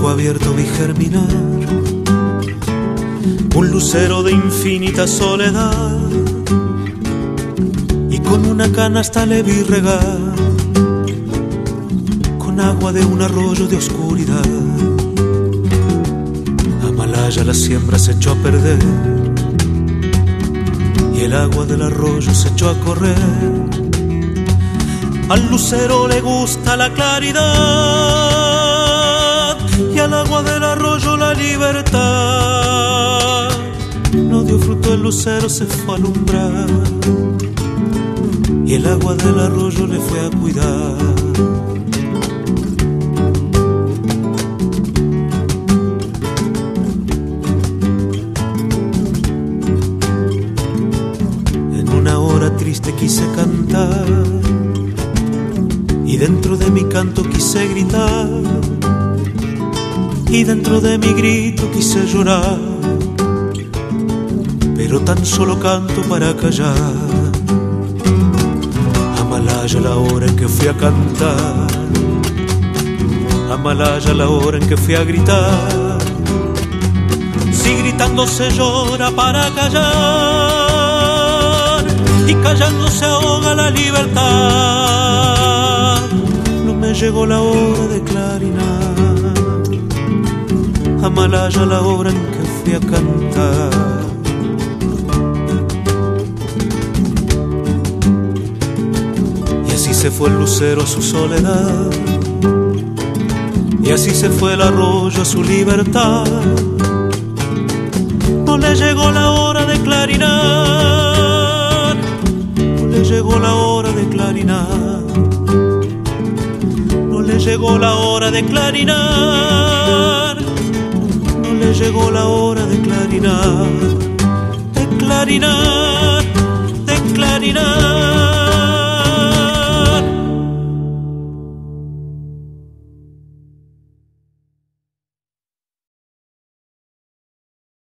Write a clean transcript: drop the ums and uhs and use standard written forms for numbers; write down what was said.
campo abierto vi germinar un lucero de infinita soledad, y con una canasta le vi regar con agua de un arroyo de oscuridad. Amalaya la siembra se echó a perder y el agua del arroyo se echó a correr. Al lucero le gusta la claridad y al agua del arroyo la libertad. No dio fruto el lucero, se fue a alumbrar y el agua del arroyo le fue a cuidar. En una hora triste quise cantar y dentro de mi canto quise gritar, y dentro de mi grito quise llorar, pero tan solo canto para callar. Amalaya la hora en que fui a cantar, Amalaya la hora en que fui a gritar. Si gritando se llora para callar y callando se ahoga la libertad, no me llegó la hora de clarinar. Amalaya la hora en que fui a cantar. Y así se fue el lucero a su soledad, y así se fue el arroyo a su libertad. No le llegó la hora de clarinar, no le llegó la hora de clarinar, no le llegó la hora de clarinar, no le llegó la hora de clarinar, de clarinar, de clarinar.